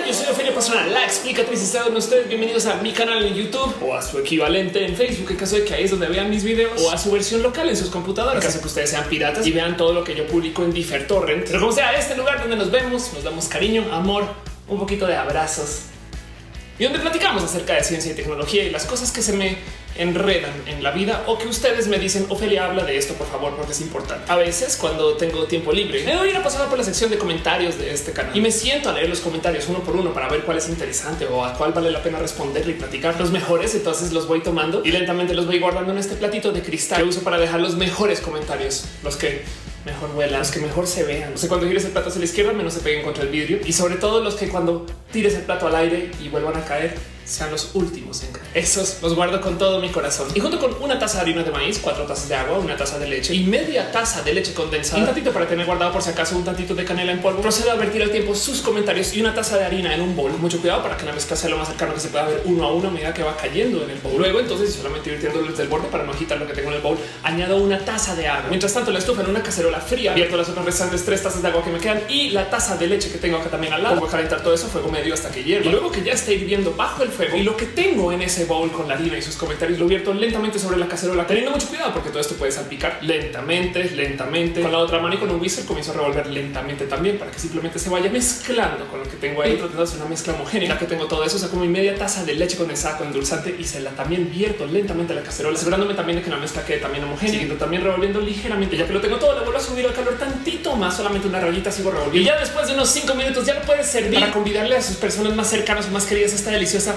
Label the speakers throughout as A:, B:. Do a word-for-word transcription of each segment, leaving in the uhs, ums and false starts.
A: yo soy Ofelia Pastrana, la explicatriz. Están ustedes bienvenidos a mi canal en YouTube o a su equivalente en Facebook, en caso de que ahí es donde vean mis videos, o a su versión local en sus computadoras, en caso de que ustedes sean piratas y vean todo lo que yo publico en Differtorrent. Pero como sea, este lugar donde nos vemos, nos damos cariño, amor, un poquito de abrazos y donde platicamos acerca de ciencia y tecnología y las cosas que se me enredan en la vida o que ustedes me dicen, Ofelia, habla de esto, por favor, porque es importante. A veces, cuando tengo tiempo libre, me doy una pasada por la sección de comentarios de este canal y me siento a leer los comentarios uno por uno para ver cuál es interesante o a cuál vale la pena responderle y platicar. Los mejores, entonces los voy tomando y lentamente los voy guardando en este platito de cristal que uso para dejar los mejores comentarios, los que mejor vuelan, los que mejor se vean. No sé, cuando gires el plato hacia la izquierda, menos se peguen contra el vidrio, y sobre todo los que cuando tires el plato al aire y vuelvan a caer sean los últimos en caer. Esos los guardo con todo mi corazón. Y junto con una taza de harina de maíz, cuatro tazas de agua, una taza de leche y media taza de leche condensada, un tantito para tener guardado por si acaso un tantito de canela en polvo, procedo a vertir al tiempo sus comentarios y una taza de harina en un bol. Mucho cuidado para que la mezcla sea lo más cercano que se pueda ver uno a uno a medida que va cayendo en el bowl. Luego, entonces, solamente virtiendo desde el borde para no agitar lo que tengo en el bowl, añado una taza de agua. Mientras tanto, la estufa en una cacerola fría, vierto las otras restantes tres tazas de agua que me quedan y la taza de leche que tengo acá también al lado. Pongo a calentar todo eso a fuego medio hasta que hierva. Y luego que ya esté hirviendo bajo el fuego y lo que tengo en ese bowl con la harina y sus comentarios lo vierto lentamente sobre la cacerola, teniendo mucho cuidado porque todo esto puede salpicar lentamente, lentamente. Con la otra mano y con un whisker comienzo a revolver lentamente también para que simplemente se vaya mezclando con lo que tengo ahí, tratando de hacer una mezcla homogénea. Ya que tengo todo eso, saco mi media taza de leche condensada con endulzante y se la también vierto lentamente a la cacerola, asegurándome también de que la mezcla quede también homogénea, siguiendo también revolviendo ligeramente. Ya que lo tengo todo, le vuelvo a subir el calor tantito más, solamente una rayita, sigo revolviendo. Y ya después de unos cinco minutos ya lo puedes servir para convidarle a sus personas más cercanas o más queridas esta deliciosa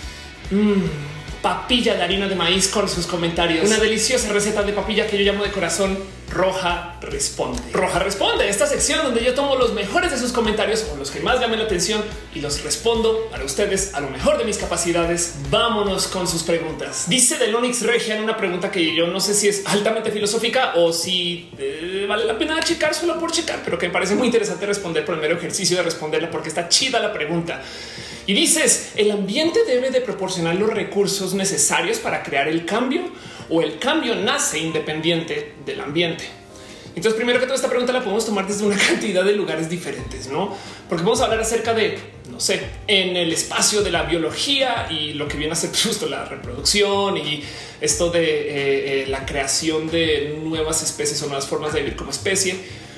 A: mmm, papilla de harina de maíz con sus comentarios. Una deliciosa receta de papilla que yo llamo de corazón Roja Responde. Roja Responde, esta sección donde yo tomo los mejores de sus comentarios o los que más llamen la atención y los respondo para ustedes a lo mejor de mis capacidades. Vámonos con sus preguntas. Dice Delonix Regia en una pregunta que yo no sé si es altamente filosófica o si eh, vale la pena checar solo por checar, pero que me parece muy interesante responder por el mero ejercicio de responderla porque está chida la pregunta. Y dices, ¿el ambiente debe de proporcionar los recursos necesarios para crear el cambio o el cambio nace independiente del ambiente? Entonces, primero que toda esta pregunta la podemos tomar desde una cantidad de lugares diferentes, ¿no? Porque vamos a hablar acerca de, no sé, en el espacio de la biología y lo que viene a ser justo la reproducción y esto de eh, eh, la creación de nuevas especies o nuevas formas de vivir como especie.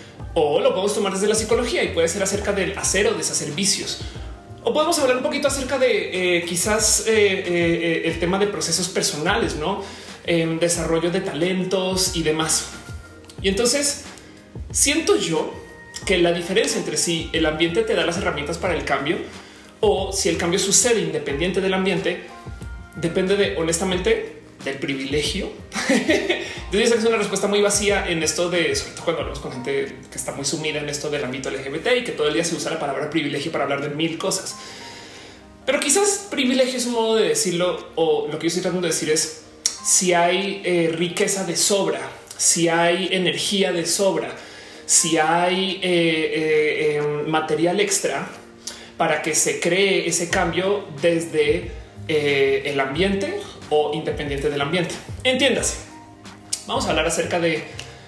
A: O lo podemos tomar desde la psicología y puede ser acerca del hacer o deshacer vicios. O podemos hablar un poquito acerca de eh, quizás eh, eh, el tema de procesos personales, ¿no? Eh, desarrollo de talentos y demás. Y entonces siento yo que la diferencia entre si el ambiente te da las herramientas para el cambio o si el cambio sucede independiente del ambiente depende de, honestamente, del privilegio. Entonces es una respuesta muy vacía en esto de, sobre todo cuando hablamos con gente que está muy sumida en esto del ámbito L G B T y que todo el día se usa la palabra privilegio para hablar de mil cosas. Pero quizás privilegio es un modo de decirlo, o lo que yo estoy tratando de decir es si hay eh, riqueza de sobra, si hay energía de sobra, si hay eh, eh, eh, material extra para que se cree ese cambio desde eh, el ambiente o independiente del ambiente. Entiéndase. Vamos a hablar acerca de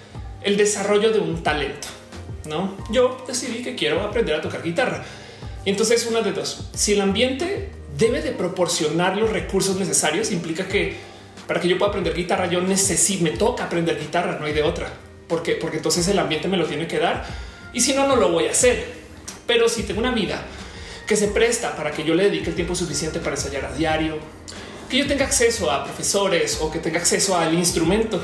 A: el desarrollo de un talento, ¿no? Yo decidí que quiero aprender a tocar guitarra. Y entonces una de dos. Si el ambiente debe de proporcionar los recursos necesarios, implica que para que yo pueda aprender guitarra, yo necesito, me toca aprender guitarra, no hay de otra. ¿Por qué? Porque entonces el ambiente me lo tiene que dar y si no, no lo voy a hacer. Pero si tengo una vida que se presta para que yo le dedique el tiempo suficiente para ensayar a diario, que yo tenga acceso a profesores o que tenga acceso al instrumento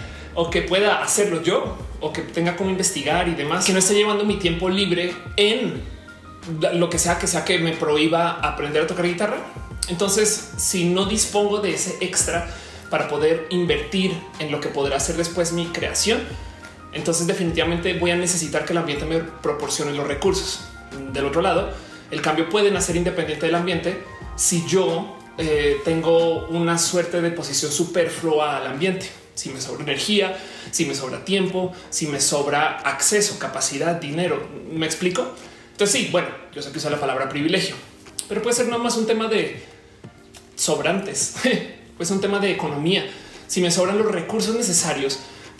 A: o que pueda hacerlo yo o que tenga como investigar y demás, que no esté llevando mi tiempo libre en lo que sea que sea que me prohíba aprender a tocar guitarra. Entonces, si no dispongo de ese extra para poder invertir en lo que podrá ser después mi creación, entonces definitivamente voy a necesitar que el ambiente me proporcione los recursos. Del otro lado, el cambio puede nacer independiente del ambiente si yo Eh, tengo una suerte de posición superflua al ambiente. Si me sobra energía, si me sobra tiempo, si me sobra acceso, capacidad, dinero. ¿Me explico? Entonces sí, bueno, yo sé que usa la palabra privilegio, pero puede ser nada más un tema de sobrantes, pues un tema de economía. Si me sobran los recursos necesarios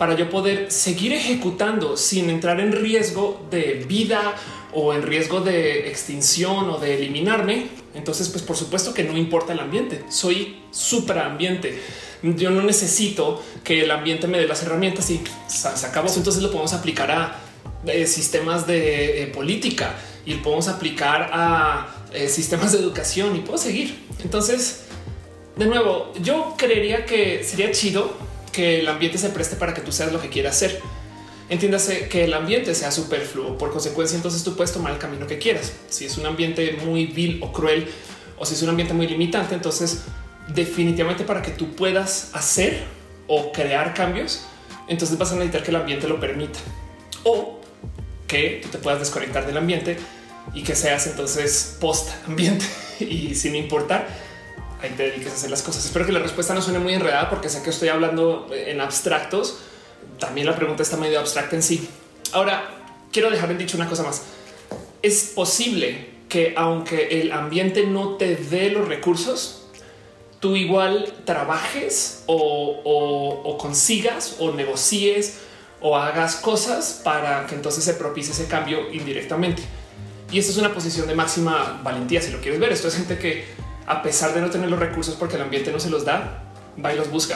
A: para yo poder seguir ejecutando sin entrar en riesgo de vida o en riesgo de extinción o de eliminarme. Entonces, pues por supuesto que no importa el ambiente. Soy supraambiente. Yo no necesito que el ambiente me dé las herramientas y se acabó. Entonces lo podemos aplicar a eh, sistemas de eh, política y lo podemos aplicar a eh, sistemas de educación y puedo seguir. Entonces, de nuevo, yo creería que sería chido que el ambiente se preste para que tú seas lo que quieras hacer. Entiéndase que el ambiente sea superfluo. Por consecuencia, entonces tú puedes tomar el camino que quieras. Si es un ambiente muy vil o cruel o si es un ambiente muy limitante, entonces definitivamente para que tú puedas hacer o crear cambios, entonces vas a necesitar que el ambiente lo permita o que tú te puedas desconectar del ambiente y que seas entonces post ambiente y sin importar ahí te dediques a hacer las cosas. Espero que la respuesta no suene muy enredada porque sé que estoy hablando en abstractos. También la pregunta está medio abstracta en sí. Ahora quiero dejar en dicho una cosa más. Es posible que aunque el ambiente no te dé los recursos, tú igual trabajes o, o, o consigas o negocies o hagas cosas para que entonces se propicie ese cambio indirectamente. Y esta es una posición de máxima valentía. Si lo quieres ver, esto es gente que a pesar de no tener los recursos porque el ambiente no se los da, va y los busca.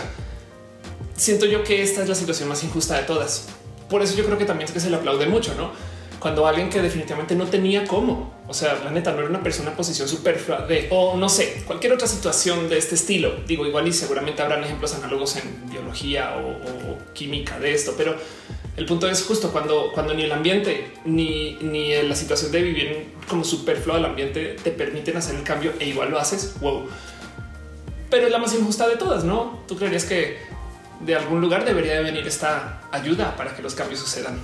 A: Siento yo que esta es la situación más injusta de todas. Por eso yo creo que también es que se le aplaude mucho, ¿no? Cuando alguien que definitivamente no tenía cómo, o sea, la neta no era una persona en posición superflua de, o no sé, cualquier otra situación de este estilo. Digo, igual y seguramente habrán ejemplos análogos en biología o, o química de esto, pero el punto es justo cuando, cuando ni el ambiente ni, ni la situación de vivir como superfluo del ambiente te permiten hacer el cambio e igual lo haces. Wow. Pero es la más injusta de todas, ¿no? Tú creerías que de algún lugar debería de venir esta ayuda para que los cambios sucedan.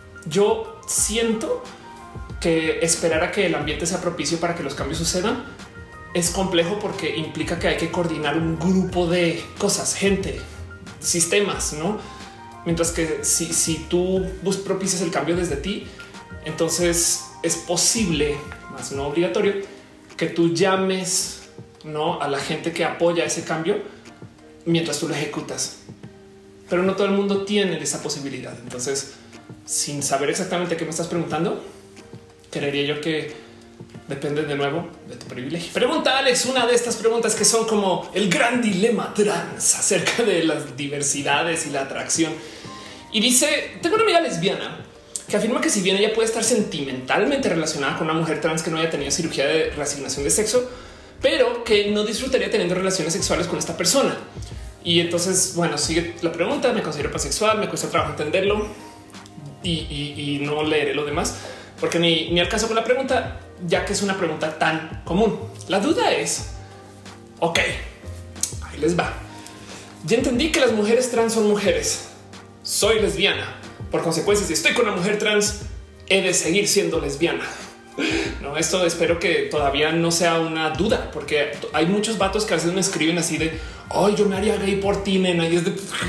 A: Yo siento que esperar a que el ambiente sea propicio para que los cambios sucedan es complejo porque implica que hay que coordinar un grupo de cosas, gente, sistemas, ¿no? Mientras que si, si tú propicias el cambio desde ti, entonces es posible, más no obligatorio, que tú llames, ¿no?, a la gente que apoya ese cambio mientras tú lo ejecutas. Pero no todo el mundo tiene esa posibilidad. Entonces, sin saber exactamente qué me estás preguntando, creería yo que depende de nuevo de tu privilegio. Pregunta Alex una de estas preguntas que son como el gran dilema trans acerca de las diversidades y la atracción. Y dice, tengo una amiga lesbiana que afirma que si bien ella puede estar sentimentalmente relacionada con una mujer trans que no haya tenido cirugía de reasignación de sexo, pero que no disfrutaría teniendo relaciones sexuales con esta persona. Y entonces, bueno, sigue la pregunta. Me considero pansexual, me cuesta trabajo entenderlo y, y, y no leeré lo demás porque ni, ni al caso con la pregunta, ya que es una pregunta tan común. La duda es, ok, ahí les va. Ya entendí que las mujeres trans son mujeres. Soy lesbiana. Por consecuencia, si estoy con una mujer trans, he de seguir siendo lesbiana. No, esto espero que todavía no sea una duda, porque hay muchos vatos que a veces me escriben así de, ay, yo me haría gay por ti, nena. Y es de,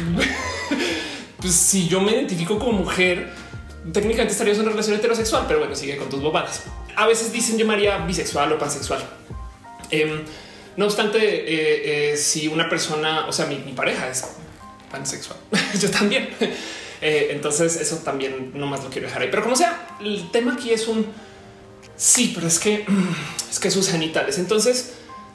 A: pues si yo me identifico como mujer, técnicamente estarías en una relación heterosexual, pero bueno, sigue con tus bobadas. A veces dicen yo me haría bisexual o pansexual. Eh, no obstante, eh, eh, si una persona, o sea, mi, mi pareja es pansexual, yo también. Eh, entonces eso también nomás lo quiero dejar ahí. Pero como sea, el tema aquí es un sí, pero es que es que sus genitales. Entonces,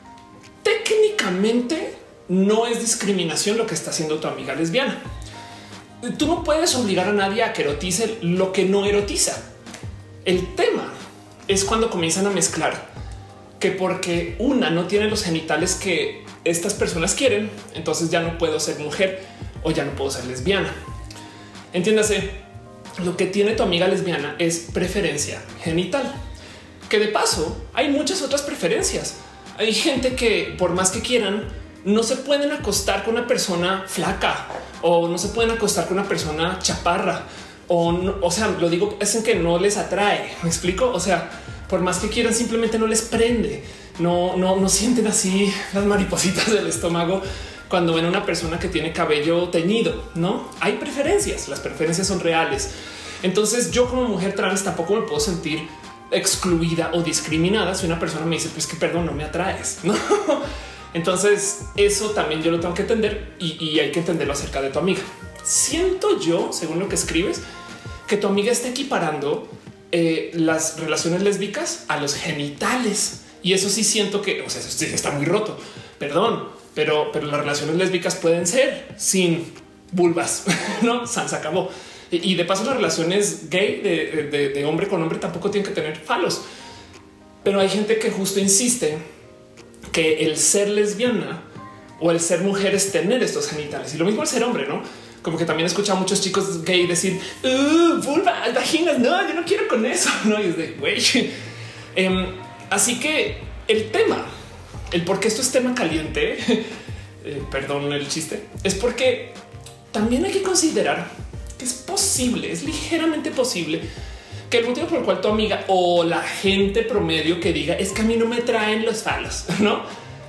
A: técnicamente no es discriminación lo que está haciendo tu amiga lesbiana. Tú no puedes obligar a nadie a que erotice lo que no erotiza. El tema es cuando comienzan a mezclar que porque una no tiene los genitales que estas personas quieren, entonces ya no puedo ser mujer o ya no puedo ser lesbiana. Entiéndase, lo que tiene tu amiga lesbiana es preferencia genital, que de paso hay muchas otras preferencias. Hay gente que por más que quieran no se pueden acostar con una persona flaca o no se pueden acostar con una persona chaparra o no, o sea, lo digo es en que no les atrae. ¿Me explico? O sea, por más que quieran simplemente no les prende. No, no, no sienten así las maripositas del estómago cuando ven a una persona que tiene cabello teñido. No hay preferencias. Las preferencias son reales. Entonces yo como mujer trans tampoco me puedo sentir excluida o discriminada si una persona me dice pues que perdón, no me atraes, ¿no? Entonces eso también yo lo tengo que entender y, y hay que entenderlo acerca de tu amiga. siento yo, según lo que escribes, que tu amiga está equiparando eh, las relaciones lésbicas a los genitales. Y eso sí siento que, o sea, eso sí está muy roto. Perdón, pero, pero las relaciones lésbicas pueden ser sin vulvas, no, se acabó. Y de paso, las relaciones gay de, de, de hombre con hombre tampoco tienen que tener falos. Pero hay gente que justo insiste que el ser lesbiana o el ser mujer es tener estos genitales. Y lo mismo el ser hombre, ¿no? Como que también he escuchado a muchos chicos gay decir uh, vulva, vaginas, no, yo no quiero con eso. No, y es de güey. Um, así que el tema, el por qué esto es tema caliente, eh, perdón el chiste, es porque también hay que considerar que es posible, es ligeramente posible que el motivo por el cual tu amiga o la gente promedio que diga es que a mí no me traen los falos, no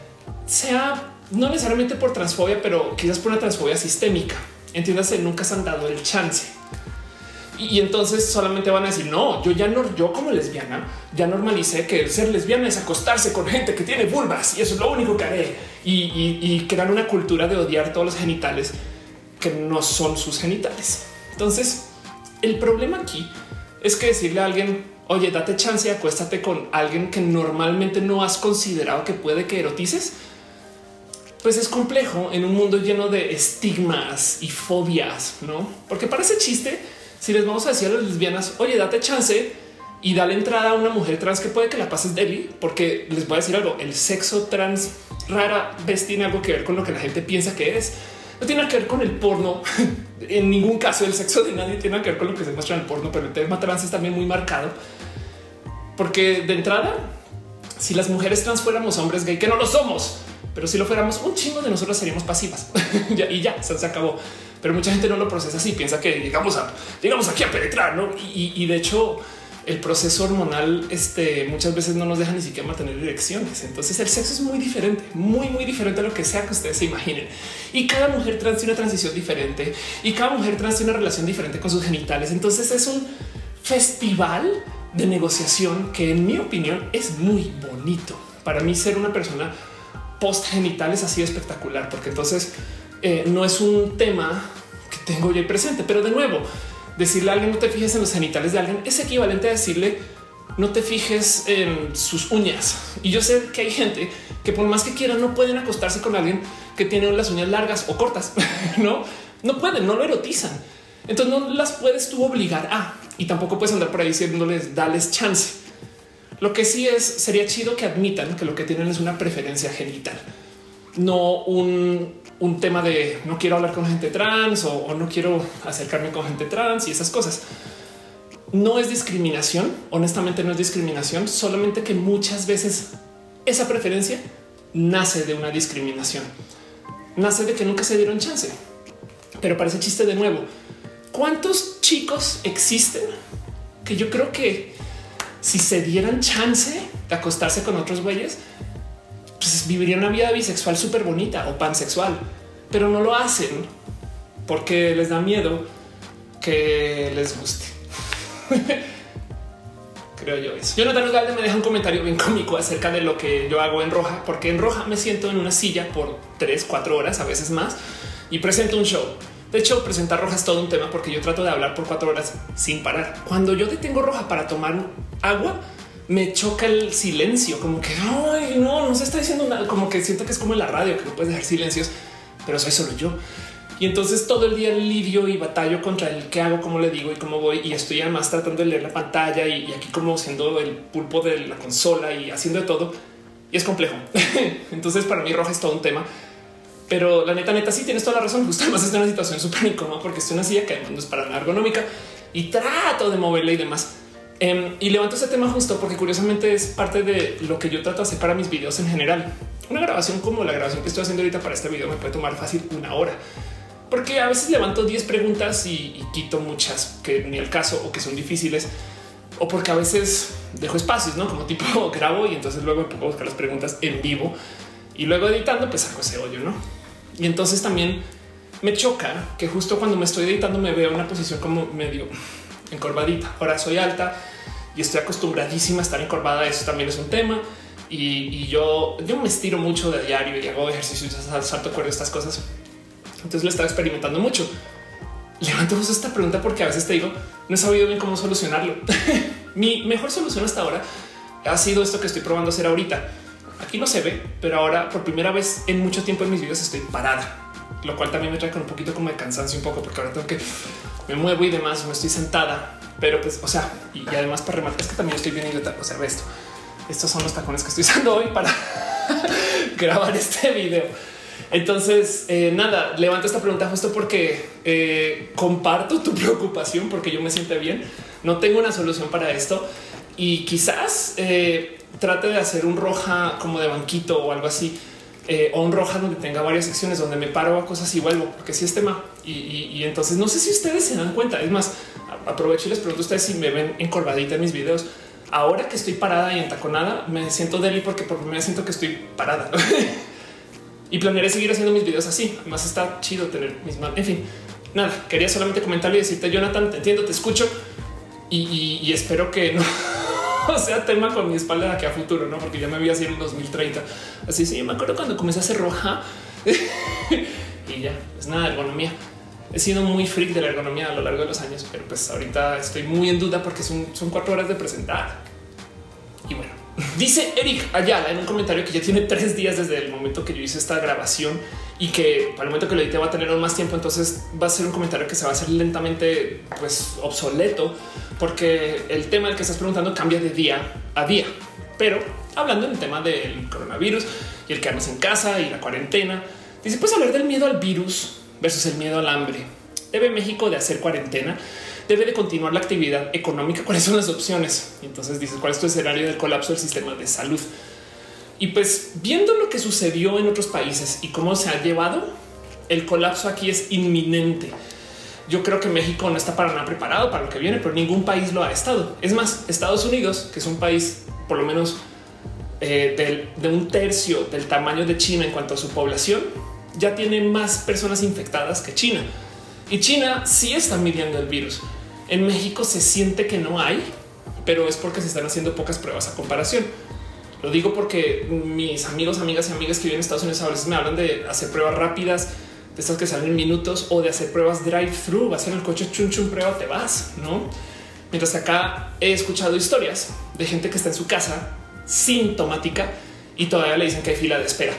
A: sea no necesariamente por transfobia, pero quizás por una transfobia sistémica. Entiéndase, nunca se han dado el chance. Y, y entonces solamente van a decir no, yo ya no, yo como lesbiana ya normalicé que el ser lesbiana es acostarse con gente que tiene vulvas y eso es lo único que haré. Y, y, y crear una cultura de odiar todos los genitales que no son sus genitales. Entonces, el problema aquí es que decirle a alguien, oye, date chance y acuéstate con alguien que normalmente no has considerado que puede que erotices, pues es complejo en un mundo lleno de estigmas y fobias, ¿no? Porque parece chiste si les vamos a decir a las lesbianas, oye, date chance y dale entrada a una mujer trans que puede que la pases deli, porque les voy a decir algo, el sexo trans rara vez tiene algo que ver con lo que la gente piensa que es. No tiene que ver con el porno. En ningún caso el sexo de nadie tiene que ver con lo que se muestra en el porno, pero el tema trans es también muy marcado. Porque de entrada, si las mujeres trans fuéramos hombres gay, que no lo somos, pero si lo fuéramos, un chingo de nosotros seríamos pasivas y ya se, se acabó. Pero mucha gente no lo procesa así, piensa que llegamos a llegamos aquí a penetrar, ¿no? Y, y de hecho, el proceso hormonal este, muchas veces no nos deja ni siquiera mantener erecciones. Entonces el sexo es muy diferente, muy, muy diferente a lo que sea que ustedes se imaginen. Y cada mujer trans tiene una transición diferente y cada mujer trans tiene una relación diferente con sus genitales. Entonces es un festival de negociación que en mi opinión es muy bonito. Para mí ser una persona post genital es así espectacular, porque entonces eh, no es un tema que tengo yo presente, pero de nuevo, decirle a alguien no te fijes en los genitales de alguien es equivalente a decirle no te fijes en sus uñas. Y yo sé que hay gente que por más que quieran no pueden acostarse con alguien que tiene las uñas largas o cortas. No, no pueden, no lo erotizan. Entonces no las puedes tú obligar a, y tampoco puedes andar por ahí diciéndoles dales chance. Lo que sí es, sería chido que admitan que lo que tienen es una preferencia genital, no un, un tema de no quiero hablar con gente trans o, o no quiero acercarme con gente trans y esas cosas. No es discriminación, honestamente no es discriminación, solamente que muchas veces esa preferencia nace de una discriminación, nace de que nunca se dieron chance. Pero parece chiste de nuevo. ¿Cuántos chicos existen que yo creo que si se dieran chance de acostarse con otros güeyes, pues vivirían una vida bisexual súper bonita o pansexual, pero no lo hacen porque les da miedo que les guste? Creo yo eso. Jonathan Ugalde me deja un comentario bien cómico acerca de lo que yo hago en Roja, porque en Roja me siento en una silla por tres, cuatro horas, a veces más, y presento un show. De hecho, presentar Roja es todo un tema porque yo trato de hablar por cuatro horas sin parar. Cuando yo detengo Roja para tomar agua, me choca el silencio, como que ay, no, no se está diciendo nada, como que siento que es como en la radio, que no puedes dejar silencios, pero soy solo yo. Y entonces todo el día lidio y batallo contra el qué hago, cómo le digo y cómo voy. Y estoy además tratando de leer la pantalla y, y aquí como siendo el pulpo de la consola y haciendo de todo. Y es complejo. Entonces para mí Roja es todo un tema. Pero la neta, neta, sí tienes toda la razón. Justo además estoy en una situación súper incómoda porque estoy en una silla que no es para nada ergonómica y trato de moverla y demás. Um, y levanto ese tema justo porque curiosamente es parte de lo que yo trato de hacer para mis videos en general. Una grabación como la grabación que estoy haciendo ahorita para este video me puede tomar fácil una hora, porque a veces levanto diez preguntas y, y quito muchas que ni el caso o que son difíciles, o porque a veces dejo espacios, no como tipo grabo y entonces luego me pongo a buscar las preguntas en vivo y luego editando, pues saco ese hoyo, no? Y entonces también me choca que justo cuando me estoy editando me veo en una posición como medio encorvadita. Ahora soy alta y estoy acostumbradísima a estar encorvada. Eso también es un tema. Y, y yo, yo me estiro mucho de diario y hago ejercicios, salto cuerda, estas cosas. Entonces lo estaba experimentando mucho. levanto justo esta pregunta porque a veces te digo, no he sabido bien cómo solucionarlo. Mi mejor solución hasta ahora ha sido esto que estoy probando hacer ahorita. Aquí no se ve, pero ahora por primera vez en mucho tiempo en mis videos estoy parada, lo cual también me trae con un poquito como de cansancio un poco, porque ahora tengo que me muevo y demás, no estoy sentada, pero pues, o sea, y, y además para rematar es que también estoy bien idiota. O sea, ve esto. Estos son los tacones que estoy usando hoy para grabar este video. Entonces, eh, nada, levanto esta pregunta justo porque eh, comparto tu preocupación, porque yo me siento bien. No tengo una solución para esto y quizás eh, trate de hacer un roja como de banquito o algo así, eh, o un roja donde tenga varias secciones donde me paro a cosas y vuelvo, porque sí es tema. Y, y, y entonces no sé si ustedes se dan cuenta. Es más, aprovecho y les pregunto a ustedes si me ven encorvadita en mis videos. Ahora que estoy parada y entaconada, me siento débil porque por primera vez siento que estoy parada. Y planearé seguir haciendo mis videos así. Además está chido tener mis manos. En fin, nada, quería solamente comentarle y decirte, Jonathan, te entiendo, te escucho y, y, y espero que no sea tema con mi espalda de aquí a futuro, no? Porque ya me vi así en el dos mil treinta. Así sí, me acuerdo cuando comencé a hacer roja y ya, pues nada, ergonomía. He sido muy freak de la ergonomía a lo largo de los años, pero pues ahorita estoy muy en duda porque son, son cuatro horas de presentar. Y bueno, dice Eric Ayala en un comentario que ya tiene tres días desde el momento que yo hice esta grabación y que para el momento que lo edité va a tener aún más tiempo. Entonces va a ser un comentario que se va a hacer lentamente pues obsoleto, porque el tema del que estás preguntando cambia de día a día. Pero hablando del tema del coronavirus y el quedarnos en casa y la cuarentena, dice, puedes hablar del miedo al virus versus el miedo al hambre. ¿Debe México de hacer cuarentena? ¿Debe de continuar la actividad económica? ¿Cuáles son las opciones? Y entonces dices, ¿cuál es tu escenario del colapso del sistema de salud? Y pues viendo lo que sucedió en otros países y cómo se ha llevado, el colapso aquí es inminente. Yo creo que México no está para nada preparado para lo que viene, pero ningún país lo ha estado. Es más, Estados Unidos, que es un país por lo menos eh, del, de un tercio del tamaño de China en cuanto a su población, ya tiene más personas infectadas que China. Y China sí está midiendo el virus. En México se siente que no hay, pero es porque se están haciendo pocas pruebas a comparación. Lo digo porque mis amigos, amigas y amigas que viven en Estados Unidos a veces me hablan de hacer pruebas rápidas, de estas que salen en minutos, o de hacer pruebas drive-thru. Vas en el coche, chun chun, prueba, te vas, ¿no? Mientras que acá he escuchado historias de gente que está en su casa sintomática y todavía le dicen que hay fila de espera.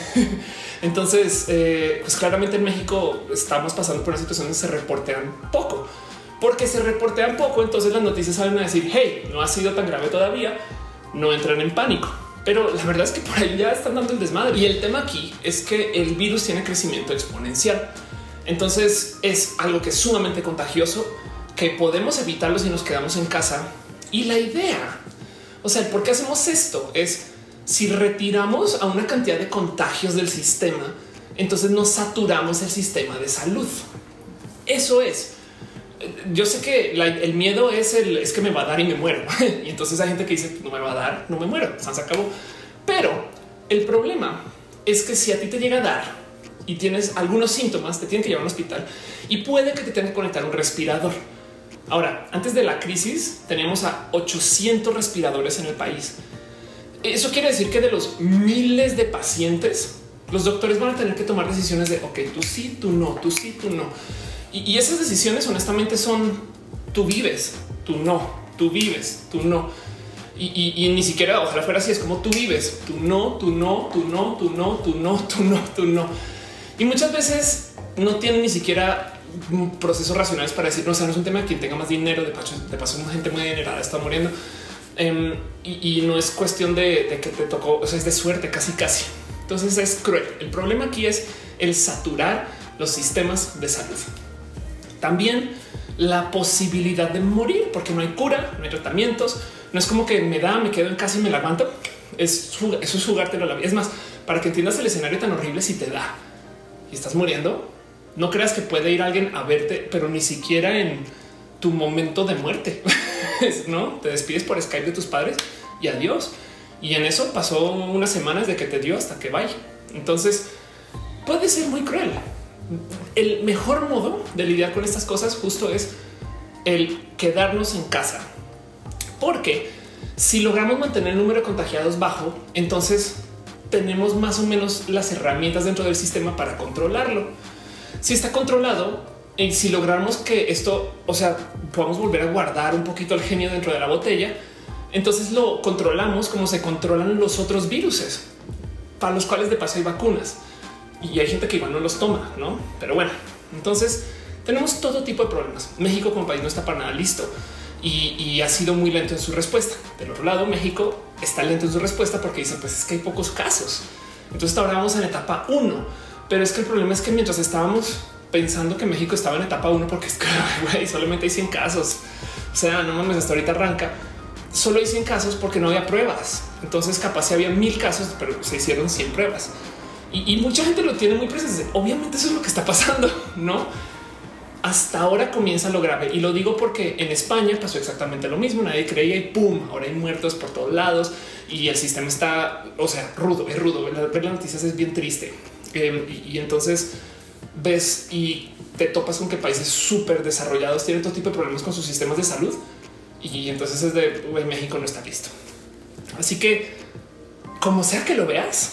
A: Entonces, eh, pues claramente en México estamos pasando por una situación donde se reportean poco, porque se reportean poco. Entonces las noticias salen a decir, hey, no ha sido tan grave todavía, no entran en pánico. Pero la verdad es que por ahí ya están dando el desmadre. Y el tema aquí es que el virus tiene crecimiento exponencial. Entonces es algo que es sumamente contagioso, que podemos evitarlo si nos quedamos en casa. Y la idea, o sea, ¿por qué hacemos esto? Es si retiramos a una cantidad de contagios del sistema, entonces nos saturamos el sistema de salud. Eso es. Yo sé que la, el miedo es el es que me va a dar y me muero. Y entonces hay gente que dice no me va a dar, no me muero, se acabó. Pero el problema es que si a ti te llega a dar y tienes algunos síntomas, te tienen que llevar a un hospital y puede que te tengan que conectar un respirador. Ahora, antes de la crisis teníamos a ochocientos respiradores en el país. Eso quiere decir que de los miles de pacientes, los doctores van a tener que tomar decisiones de ok, tú sí, tú no, tú sí, tú no. Y, y esas decisiones honestamente son tú vives, tú no, tú vives, tú no. Y, y, y ni siquiera ojalá fuera así. Es como tú vives, tú no, tú no, tú no, tú no, tú no, tú no, tú no. Y muchas veces no tienen ni siquiera procesos racionales para decir no, o sea, no es un tema de quien tenga más dinero. De paso, de paso, una gente muy adinerada está muriendo. Um, y, y no es cuestión de, de que te tocó, o sea, es de suerte casi casi. Entonces es cruel. El problema aquí es el saturar los sistemas de salud. También la posibilidad de morir porque no hay cura, no hay tratamientos. No es como que me da, me quedo en casa y me la aguanto. Es, eso es jugártelo a la vida. Es más, para que entiendas el escenario tan horrible, si te da y estás muriendo, no creas que puede ir alguien a verte, pero ni siquiera en tu momento de muerte. No te despides por Skype de tus padres y adiós. Y en eso pasó unas semanas de que te dio hasta que vaya. Entonces puede ser muy cruel. El mejor modo de lidiar con estas cosas justo es el quedarnos en casa, porque si logramos mantener el número de contagiados bajo, entonces tenemos más o menos las herramientas dentro del sistema para controlarlo. Si está controlado, Y si logramos que esto, o sea, podamos volver a guardar un poquito el genio dentro de la botella, entonces lo controlamos como se controlan los otros viruses, para los cuales de paso hay vacunas. Y hay gente que igual no los toma, ¿no? Pero bueno, entonces tenemos todo tipo de problemas. México como país no está para nada listo y, y ha sido muy lento en su respuesta. Del otro lado, México está lento en su respuesta porque dice, pues es que hay pocos casos. Entonces ahora vamos en etapa uno. Pero es que el problema es que mientras estábamos pensando que México estaba en etapa uno, porque es que güey, solamente hay cien casos. O sea, no mames, hasta ahorita arranca. Solo hay cien casos porque no había pruebas. Entonces capaz si había mil casos, pero se hicieron cien pruebas. Y, y mucha gente lo tiene muy presente. Obviamente eso es lo que está pasando, ¿no? Hasta ahora comienza lo grave. Y lo digo porque en España pasó exactamente lo mismo. Nadie creía y pum, ahora hay muertos por todos lados. Y el sistema está, o sea, rudo, es rudo. Ver las noticias es bien triste. Eh, y, y entonces ves y te topas con que países súper desarrollados tienen todo tipo de problemas con sus sistemas de salud. Y entonces es de, güey, México no está listo. Así que, como sea que lo veas,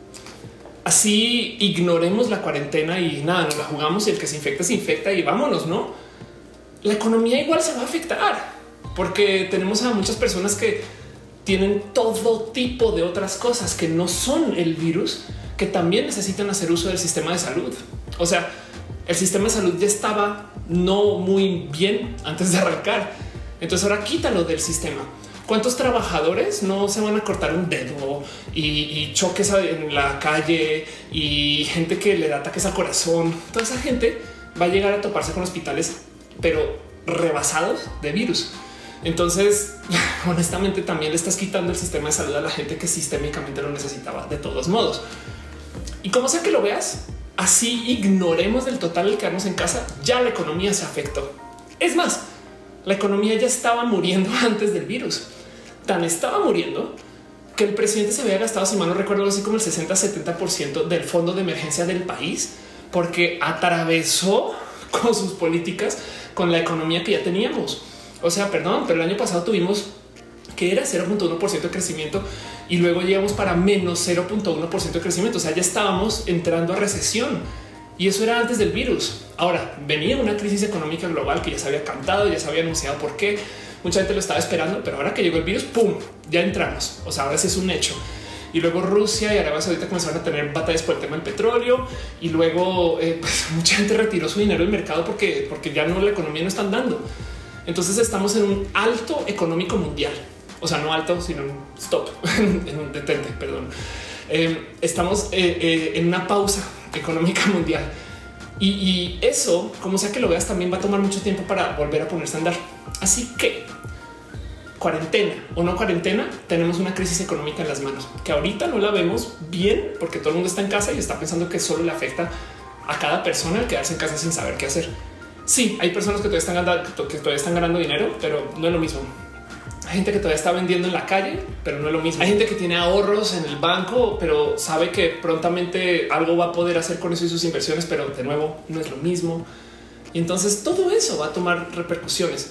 A: así ignoremos la cuarentena y nada, nos la jugamos y el que se infecta se infecta y vámonos, ¿no? La economía igual se va a afectar porque tenemos a muchas personas que tienen todo tipo de otras cosas que no son el virus, que también necesitan hacer uso del sistema de salud. O sea, el sistema de salud ya estaba no muy bien antes de arrancar. Entonces ahora quítalo del sistema. ¿Cuántos trabajadores no se van a cortar un dedo y, y choques en la calle y gente que le da ataques al corazón? Toda esa gente va a llegar a toparse con hospitales, pero rebasados de virus. Entonces, honestamente, también le estás quitando el sistema de salud a la gente que sistémicamente lo necesitaba de todos modos. Y como sea que lo veas, así ignoremos del total el quedarnos en casa, ya la economía se afectó. Es más, la economía ya estaba muriendo antes del virus. Tan estaba muriendo que el presidente se había gastado, si mal no recuerdo, así como el sesenta setenta por ciento del fondo de emergencia del país, porque atravesó con sus políticas con la economía que ya teníamos. O sea, perdón, pero el año pasado tuvimos que era cero punto uno por ciento de crecimiento y luego llegamos para menos cero punto uno por ciento de crecimiento. O sea, ya estábamos entrando a recesión y eso era antes del virus. Ahora venía una crisis económica global que ya se había cantado, ya se había anunciado por qué. Mucha gente lo estaba esperando, pero ahora que llegó el virus, pum, ya entramos. O sea, ahora sí es un hecho. Y luego Rusia y Arabia Saudita comenzaron a tener batallas por el tema del petróleo y luego eh, pues, mucha gente retiró su dinero del mercado porque, porque ya no la economía no están dando. Entonces estamos en un alto económico mundial. O sea, no alto, sino un stop, en un detente, perdón. Eh, estamos eh, eh, en una pausa económica mundial. Y, y eso, como sea que lo veas, también va a tomar mucho tiempo para volver a ponerse a andar. Así que cuarentena o no cuarentena, tenemos una crisis económica en las manos que ahorita no la vemos bien porque todo el mundo está en casa y está pensando que solo le afecta a cada persona el quedarse en casa sin saber qué hacer. Sí, hay personas que todavía están ganando, que todavía están ganando dinero, pero no es lo mismo. Hay gente que todavía está vendiendo en la calle, pero no es lo mismo. Hay gente que tiene ahorros en el banco, pero sabe que prontamente algo va a poder hacer con eso y sus inversiones, pero de nuevo no es lo mismo. Y entonces todo eso va a tomar repercusiones.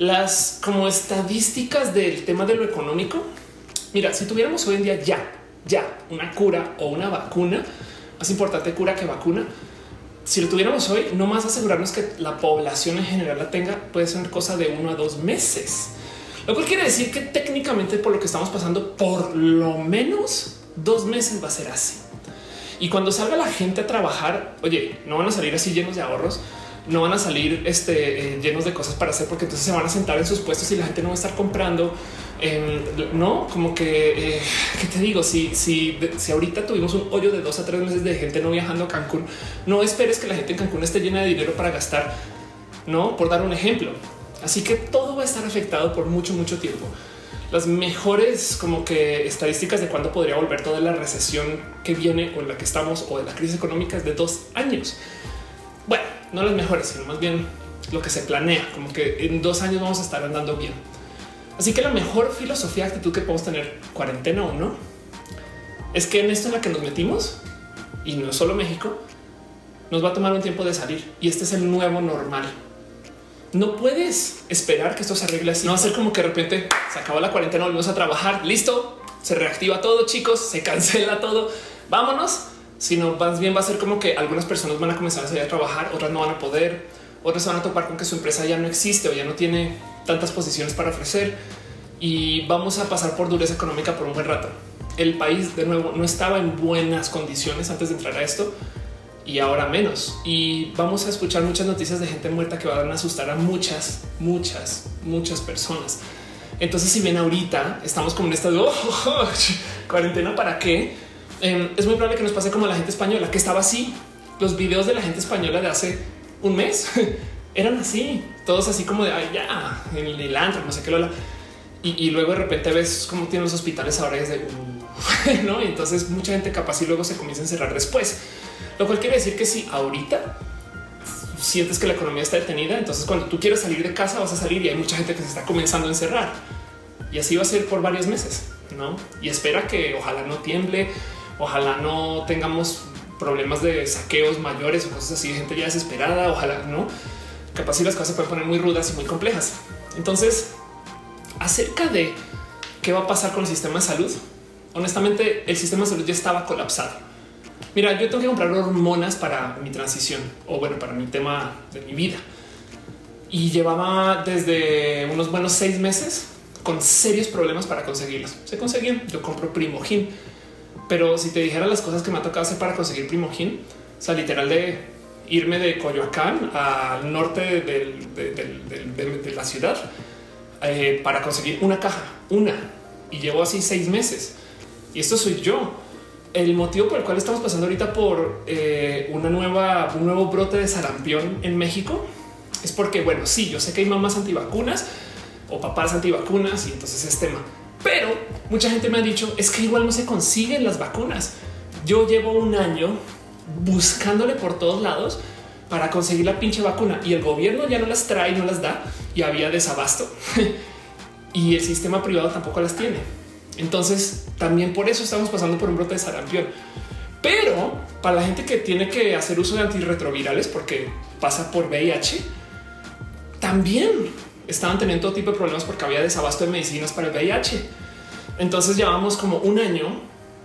A: Las como estadísticas del tema de lo económico. Mira, si tuviéramos hoy en día ya, ya una cura o una vacuna, más importante cura que vacuna, si lo tuviéramos hoy, no más asegurarnos que la población en general la tenga, puede ser cosa de uno a dos meses. Lo cual quiere decir que técnicamente por lo que estamos pasando, por lo menos dos meses va a ser así. Y cuando salga la gente a trabajar, oye, no van a salir así llenos de ahorros, no van a salir este, eh, llenos de cosas para hacer, porque entonces se van a sentar en sus puestos y la gente no va a estar comprando. Eh, no, como que, eh, ¿qué te digo? Si, si, si ahorita tuvimos un hoyo de dos a tres meses de gente no viajando a Cancún, no esperes que la gente en Cancún esté llena de dinero para gastar, no, por dar un ejemplo. Así que todo va a estar afectado por mucho, mucho tiempo. Las mejores como que estadísticas de cuándo podría volver toda la recesión que viene o en la que estamos o de la crisis económica es de dos años. Bueno, no las mejores, sino más bien lo que se planea, como que en dos años vamos a estar andando bien. Así que la mejor filosofía, actitud que podemos tener, cuarentena o no, es que en esto en la que nos metimos, y no solo México, nos va a tomar un tiempo de salir y este es el nuevo normal. No puedes esperar que esto se arregle así. No va a ser como que de repente se acabó la cuarentena, volvemos a trabajar, listo, se reactiva todo, chicos, se cancela todo, vámonos. Sino más bien va a ser como que algunas personas van a comenzar a salir a trabajar, otras no van a poder, Otros se van a topar con que su empresa ya no existe o ya no tiene tantas posiciones para ofrecer y vamos a pasar por dureza económica por un buen rato. El país, de nuevo, no estaba en buenas condiciones antes de entrar a esto y ahora menos. Y vamos a escuchar muchas noticias de gente muerta que van a asustar a muchas, muchas, muchas personas. Entonces, si bien ahorita estamos como en esta de, oh, oh, oh, cuarentena, ¿para qué? Eh, es muy probable que nos pase como a la gente española, que estaba así. Los videos de la gente española de hace un mes eran así, todos así como de ay, ya en el antro, no sé qué, lola. Y, y luego de repente ves cómo tienen los hospitales ahora y es de uh, no. Y entonces mucha gente capaz y luego se comienza a encerrar después, lo cual quiere decir que si ahorita sientes que la economía está detenida, entonces cuando tú quieres salir de casa vas a salir y hay mucha gente que se está comenzando a encerrar y así va a ser por varios meses, no? Y espera que ojalá no tiemble, ojalá no tengamos problemas de saqueos mayores o cosas así, de gente ya desesperada. Ojalá no, capaz si las cosas se pueden poner muy rudas y muy complejas. Entonces, acerca de qué va a pasar con el sistema de salud, honestamente, el sistema de salud ya estaba colapsado. Mira, yo tengo que comprar hormonas para mi transición o bueno, para mi tema de mi vida y llevaba desde unos buenos seis meses con serios problemas para conseguirlas. Se conseguían. Yo compro Primogin. Pero si te dijera las cosas que me ha tocado hacer para conseguir Primogin, o sea, literal de irme de Coyoacán al norte de, de, de, de, de, de la ciudad eh, para conseguir una caja, una, y llevo así seis meses. Y esto soy yo. El motivo por el cual estamos pasando ahorita por eh, una nueva, un nuevo brote de sarampión en México es porque, bueno, sí, yo sé que hay mamás antivacunas o papás antivacunas y entonces es tema. Pero mucha gente me ha dicho es que igual no se consiguen las vacunas. Yo llevo un año buscándole por todos lados para conseguir la pinche vacuna y el gobierno ya no las trae, no las da y había desabasto y el sistema privado tampoco las tiene. Entonces también por eso estamos pasando por un brote de sarampión. Pero para la gente que tiene que hacer uso de antirretrovirales porque pasa por V I H, también estaban teniendo todo tipo de problemas porque había desabasto de medicinas para el V I H. Entonces llevamos como un año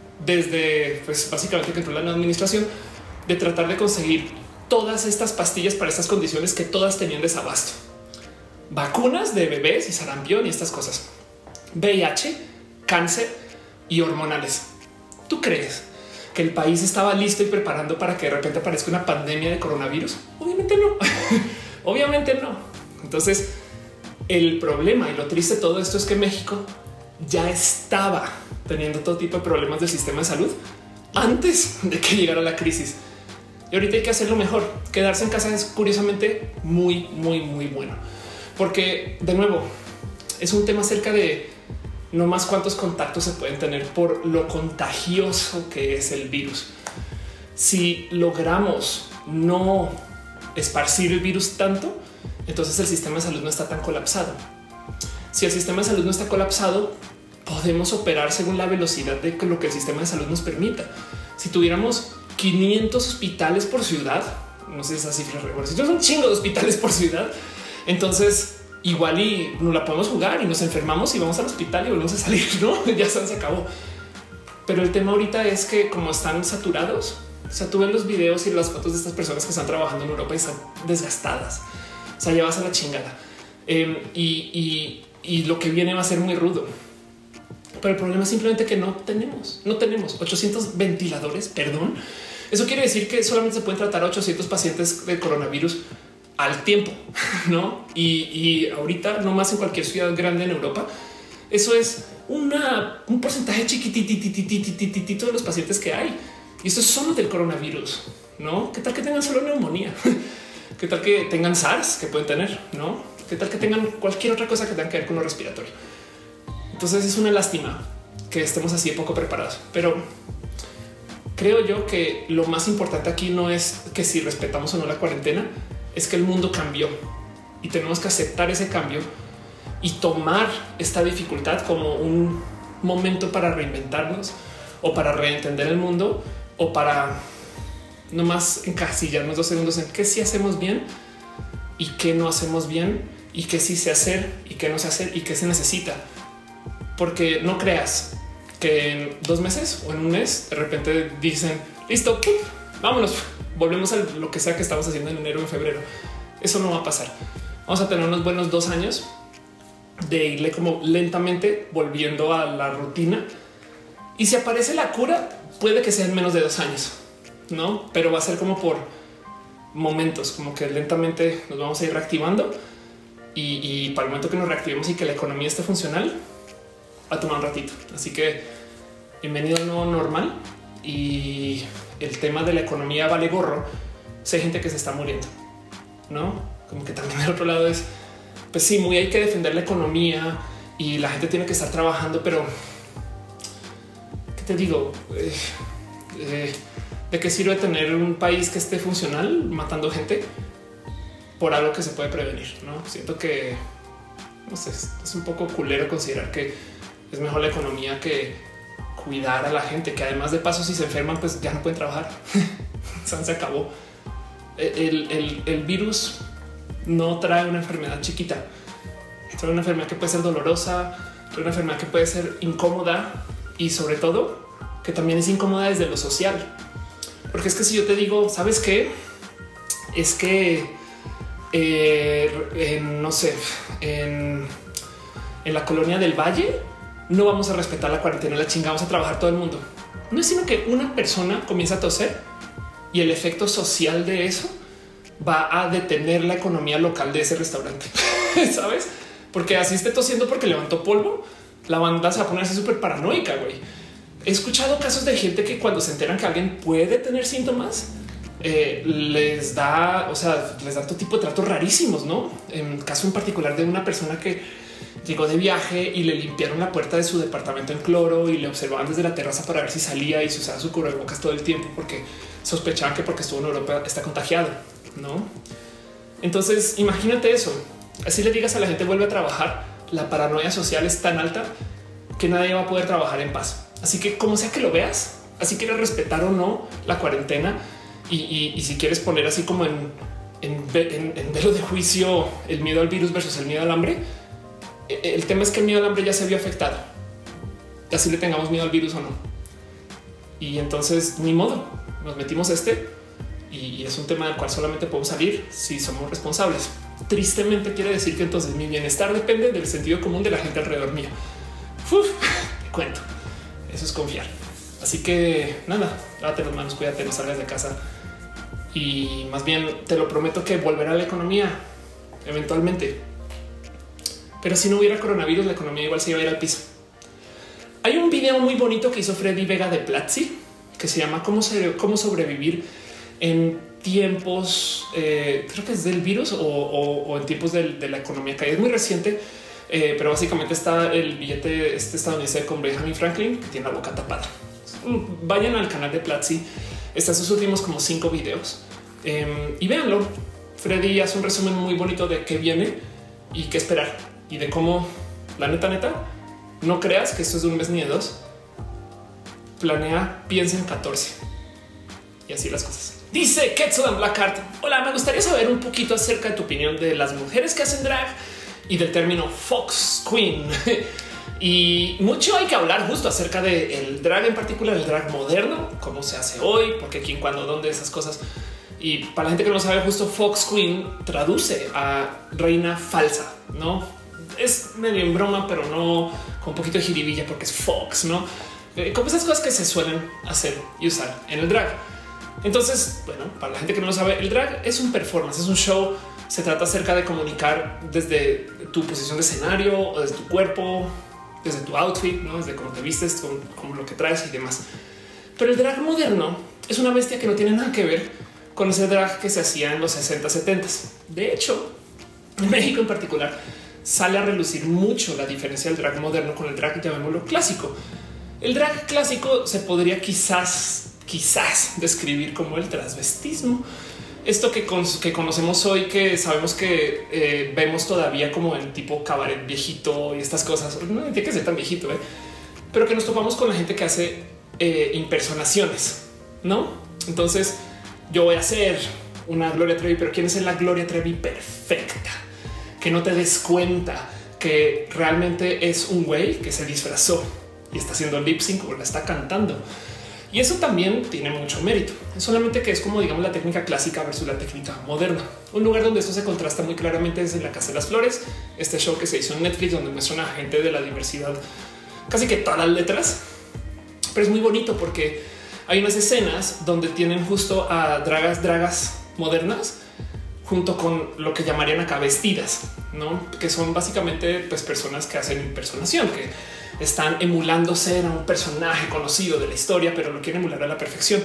A: desde pues básicamente que entró la nueva administración de tratar de conseguir todas estas pastillas para estas condiciones que todas tenían desabasto. Vacunas de bebés y sarampión y estas cosas. V I H, cáncer y hormonales. ¿Tú crees que el país estaba listo y preparando para que de repente aparezca una pandemia de coronavirus? Obviamente no. Obviamente no. Entonces, el problema y lo triste de todo esto es que México ya estaba teniendo todo tipo de problemas del sistema de salud antes de que llegara la crisis. Y ahorita hay que hacerlo mejor. Quedarse en casa es curiosamente muy, muy, muy bueno. Porque, de nuevo, es un tema acerca de no más cuántos contactos se pueden tener por lo contagioso que es el virus. Si logramos no esparcir el virus tanto, entonces el sistema de salud no está tan colapsado. Si el sistema de salud no está colapsado, podemos operar según la velocidad de lo que el sistema de salud nos permita. Si tuviéramos quinientos hospitales por ciudad, no sé esas cifras, si tenemos un chingo de hospitales por ciudad, entonces igual y no la podemos jugar y nos enfermamos y vamos al hospital y volvemos a salir, ¿no? Ya se acabó. Pero el tema ahorita es que como están saturados, o sea, tú ves los videos y las fotos de estas personas que están trabajando en Europa y están desgastadas. O sea, ya vas a la chingada. Eh, y, y, y lo que viene va a ser muy rudo. Pero el problema es simplemente que no tenemos, no tenemos ochocientos ventiladores, perdón. Eso quiere decir que solamente se pueden tratar a ochocientos pacientes de coronavirus al tiempo, ¿no? Y, y ahorita, no más en cualquier ciudad grande en Europa, eso es una, un porcentaje chiquitititititititito de los pacientes que hay. Y esto es solo del coronavirus, ¿no? ¿Qué tal que tengan solo neumonía? ¿Qué tal que tengan SARS que pueden tener? ¿No? ¿Qué tal que tengan cualquier otra cosa que tenga que ver con lo respiratorio? Entonces es una lástima que estemos así de poco preparados. Pero creo yo que lo más importante aquí no es que si respetamos o no la cuarentena, es que el mundo cambió y tenemos que aceptar ese cambio y tomar esta dificultad como un momento para reinventarnos o para reentender el mundo o para no más encasillarnos dos segundos en qué sí hacemos bien y qué no hacemos bien y qué sí sé hacer y qué no sé hacer y qué se necesita. Porque no creas que en dos meses o en un mes de repente dicen listo, vámonos, volvemos a lo que sea que estamos haciendo en enero o en febrero. Eso no va a pasar. Vamos a tener unos buenos dos años de irle como lentamente volviendo a la rutina. Y si aparece la cura, puede que sea en menos de dos años, no? Pero va a ser como por momentos, como que lentamente nos vamos a ir reactivando. Y, y para el momento que nos reactivemos y que la economía esté funcional, va a tomar un ratito. Así que bienvenido al nuevo normal. Y el tema de la economía vale gorro. Si hay gente que se está muriendo, no? Como que también del otro lado es, pues sí, muy hay que defender la economía y la gente tiene que estar trabajando, pero ¿qué te digo? Eh, eh, ¿De qué sirve tener un país que esté funcional matando gente por algo que se puede prevenir? No siento que no sé, es un poco culero considerar que es mejor la economía que cuidar a la gente, que además de paso, si se enferman, pues ya no pueden trabajar. Se acabó. El, el, el virus no trae una enfermedad chiquita, trae una enfermedad que puede ser dolorosa, trae una enfermedad que puede ser incómoda y sobre todo que también es incómoda desde lo social. Porque es que si yo te digo, ¿sabes qué? Es que eh, en, no sé, en, en la colonia del Valle no vamos a respetar la cuarentena, la chingamos a trabajar todo el mundo. No es sino que una persona comienza a toser y el efecto social de eso va a detener la economía local de ese restaurante. ¿Sabes? Porque así esté tosiendo porque levantó polvo, la banda se va a ponerse súper paranoica, güey. He escuchado casos de gente que cuando se enteran que alguien puede tener síntomas, eh, les da, o sea, les da todo tipo de tratos rarísimos, ¿no? En caso en particular de una persona que llegó de viaje y le limpiaron la puerta de su departamento en cloro y le observaban desde la terraza para ver si salía y se usaba su cubrebocas todo el tiempo porque sospechaban que porque estuvo en Europa está contagiado, ¿no? Entonces imagínate eso. Así le digas a la gente vuelve a trabajar, la paranoia social es tan alta que nadie va a poder trabajar en paz. Así que como sea que lo veas, así quieres respetar o no la cuarentena y, y, y si quieres poner así como en, en, en, en velo de juicio el miedo al virus versus el miedo al hambre, el tema es que el miedo al hambre ya se vio afectado. Así le tengamos miedo al virus o no. Y entonces ni modo, nos metimos este y es un tema del cual solamente podemos salir si somos responsables. Tristemente quiere decir que entonces mi bienestar depende del sentido común de la gente alrededor mío. Uf, te cuento. Eso es confiar. Así que nada, lávate las manos, cuídate, no salgas de casa y más bien te lo prometo que volverá a la economía eventualmente. Pero si no hubiera coronavirus, la economía igual se iba a ir al piso. Hay un video muy bonito que hizo Freddy Vega de Platzi que se llama cómo, se, cómo sobrevivir en tiempos, eh, creo que es del virus o, o, o en tiempos de, de la economía caída. Es muy reciente, eh, pero básicamente está el billete este estadounidense con Benjamin Franklin que tiene la boca tapada. Vayan al canal de Platzi. Están sus últimos como cinco videos eh, y véanlo. Freddy hace un resumen muy bonito de qué viene y qué esperar y de cómo la neta, neta, no creas que esto es de un mes ni de dos. Planea, piensa en catorce y así las cosas. Dice Quetzal Blackheart. Hola, me gustaría saber un poquito acerca de tu opinión de las mujeres que hacen drag y del término Fox Queen. Y mucho hay que hablar justo acerca del drag, en particular el drag moderno, cómo se hace hoy, por qué, quién, cuándo, dónde, esas cosas. Y para la gente que no sabe, justo Fox Queen traduce a reina falsa, no es medio en broma, pero no con un poquito de jiribilla porque es Fox, no como esas cosas que se suelen hacer y usar en el drag. Entonces, bueno, para la gente que no lo sabe, el drag es un performance, es un show. Se trata acerca de comunicar desde tu posición de escenario o desde tu cuerpo, desde tu outfit, ¿no? Desde cómo te vistes, con, con lo que traes y demás. Pero el drag moderno es una bestia que no tiene nada que ver con ese drag que se hacía en los sesenta, setenta. De hecho, en México en particular sale a relucir mucho la diferencia del drag moderno con el drag, llamémoslo clásico. El drag clásico se podría quizás, quizás describir como el transvestismo. Esto que, con, que conocemos hoy, que sabemos que eh, vemos todavía como el tipo cabaret viejito y estas cosas. No tiene que ser tan viejito, ¿eh? Pero que nos topamos con la gente que hace eh, impersonaciones, ¿no? Entonces yo voy a hacer una Gloria Trevi, pero ¿quién es la Gloria Trevi perfecta? Que no te des cuenta que realmente es un güey que se disfrazó y está haciendo lip sync o la está cantando. Y eso también tiene mucho mérito, solamente que es como digamos la técnica clásica versus la técnica moderna. Un lugar donde esto se contrasta muy claramente es en La Casa de las Flores, este show que se hizo en Netflix donde muestran a gente de la diversidad, casi que todas las letras, pero es muy bonito porque hay unas escenas donde tienen justo a dragas, dragas modernas junto con lo que llamarían acá vestidas, ¿no? Que son básicamente pues, personas que hacen impersonación, que están emulando ser a un personaje conocido de la historia, pero lo quieren emular a la perfección.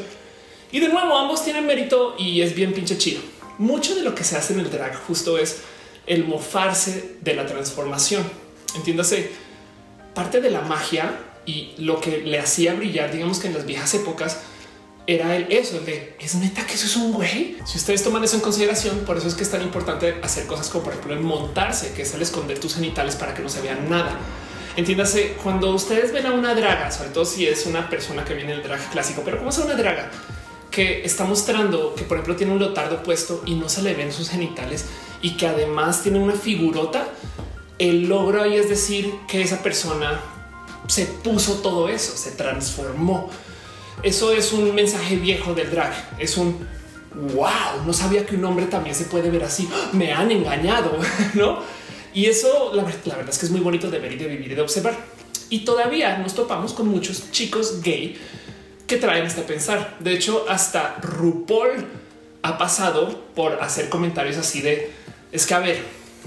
A: Y de nuevo, ambos tienen mérito y es bien pinche chido. Mucho de lo que se hace en el drag justo es el mofarse de la transformación. Entiéndase, parte de la magia y lo que le hacía brillar, digamos que en las viejas épocas, era el eso, el de es neta que eso es un güey. Si ustedes toman eso en consideración, por eso es que es tan importante hacer cosas como por ejemplo el montarse, que es el esconder tus genitales para que no se vean nada. Entiéndase, cuando ustedes ven a una draga, sobre todo si es una persona que viene del drag clásico, pero como es una draga que está mostrando que por ejemplo tiene un leotardo puesto y no se le ven sus genitales y que además tiene una figurota, el logro ahí es decir que esa persona se puso todo eso, se transformó. Eso es un mensaje viejo del drag. Es un wow, no sabía que un hombre también se puede ver así. Me han engañado, ¿no? Y eso la, la verdad es que es muy bonito de ver y de vivir y de observar. Y todavía nos topamos con muchos chicos gay que traen este pensar. De hecho, hasta RuPaul ha pasado por hacer comentarios así de es que a ver,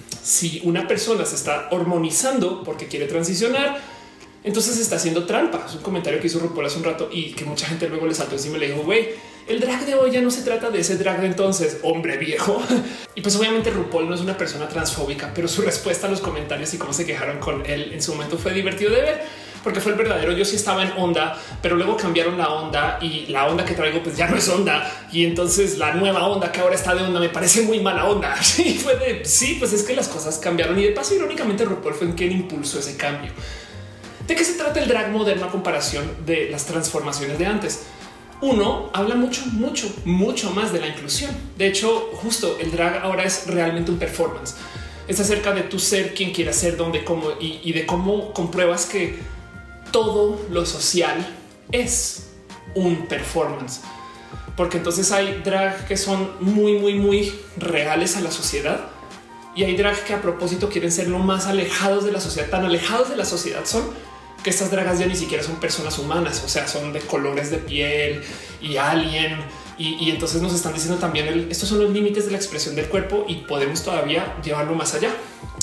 A: si una persona se está hormonizando porque quiere transicionar, entonces está haciendo trampa. Es un comentario que hizo RuPaul hace un rato y que mucha gente luego le saltó encima y le dijo, güey, el drag de hoy ya no se trata de ese drag de entonces, hombre viejo. Y pues obviamente RuPaul no es una persona transfóbica, pero su respuesta a los comentarios y cómo se quejaron con él en su momento fue divertido de ver, porque fue el verdadero. Yo sí estaba en onda, pero luego cambiaron la onda y la onda que traigo pues ya no es onda. Y entonces la nueva onda que ahora está de onda me parece muy mala onda. Sí, fue de sí, pues es que las cosas cambiaron y de paso irónicamente RuPaul fue quien impulsó ese cambio. ¿De qué se trata el drag moderno a comparación de las transformaciones de antes? Uno, habla mucho, mucho, mucho más de la inclusión. De hecho, justo el drag ahora es realmente un performance. Es acerca de tu ser, quién quieras ser, dónde, cómo y, y de cómo compruebas que todo lo social es un performance. Porque entonces hay drag que son muy, muy, muy reales a la sociedad y hay drag que a propósito quieren ser lo más alejados de la sociedad, tan alejados de la sociedad son que estas dragas ya ni siquiera son personas humanas, o sea, son de colores de piel y alien. Y, y entonces nos están diciendo también el, estos son los límites de la expresión del cuerpo y podemos todavía llevarlo más allá.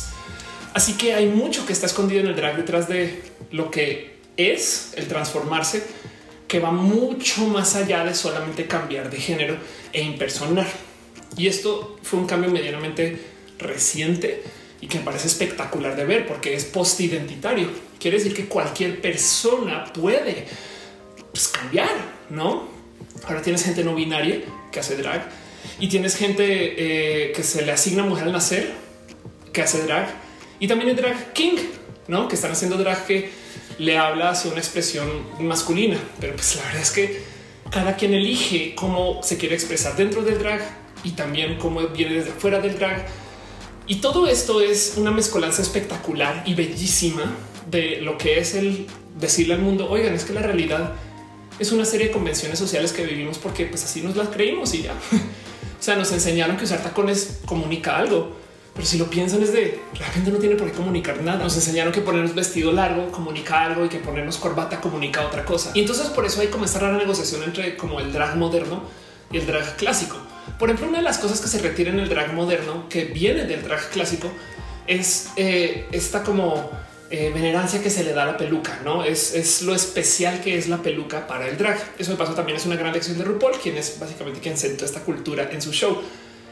A: Así que hay mucho que está escondido en el drag detrás de lo que es el transformarse, que va mucho más allá de solamente cambiar de género e impersonar. Y esto fue un cambio medianamente reciente y que me parece espectacular de ver porque es post-identitario. Quiere decir que cualquier persona puede pues, cambiar, ¿no? Ahora tienes gente no binaria que hace drag y tienes gente eh, que se le asigna mujer al nacer que hace drag y también el drag king, ¿no? Que están haciendo drag que le habla hacia una expresión masculina. Pero pues la verdad es que cada quien elige cómo se quiere expresar dentro del drag y también cómo viene desde fuera del drag. Y todo esto es una mezcolanza espectacular y bellísima de lo que es el decirle al mundo, oigan, es que la realidad es una serie de convenciones sociales que vivimos porque pues así nos las creímos y ya. O sea, nos enseñaron que usar tacones comunica algo, pero si lo piensan es de la gente no tiene por qué comunicar nada. Nos enseñaron que ponernos vestido largo comunica algo y que ponernos corbata comunica otra cosa. Y entonces por eso hay como esta rara negociación entre como el drag moderno y el drag clásico. Por ejemplo, una de las cosas que se retira en el drag moderno que viene del drag clásico es eh, esta como eh, venerancia que se le da a la peluca, no es, es lo especial que es la peluca para el drag. Eso de paso también es una gran lección de RuPaul, quien es básicamente quien sentó esta cultura en su show.